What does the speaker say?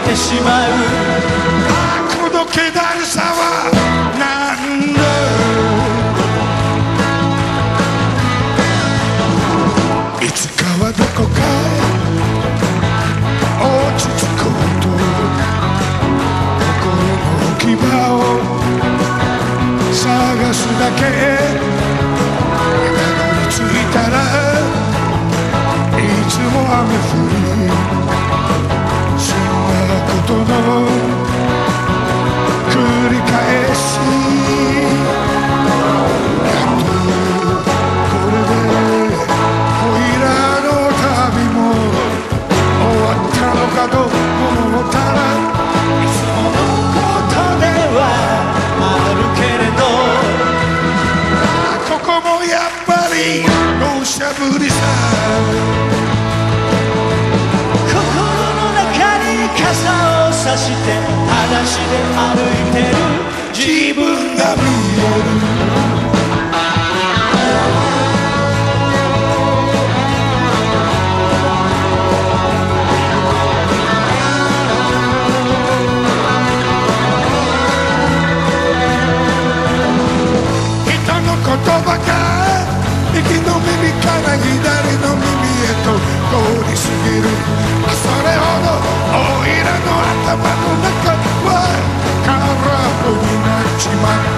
てしまう。 この気だるさはなんだ。いつかはどこか落ち着こうと心の置き場を探すだけ。たどり着いたらいつも雨降り、そんなことの繰り返し。やっとこれでおいらの旅も終わったのかと思ったら、 いつものことではあるけれど、 ここもやっぱり土砂降りさ。 心の中に傘を差して裸足で歩いてる自分が見える。 人の言葉が右の耳から左の耳へと通り過ぎる。それほどおいらの頭の中は空っぽになっちまう。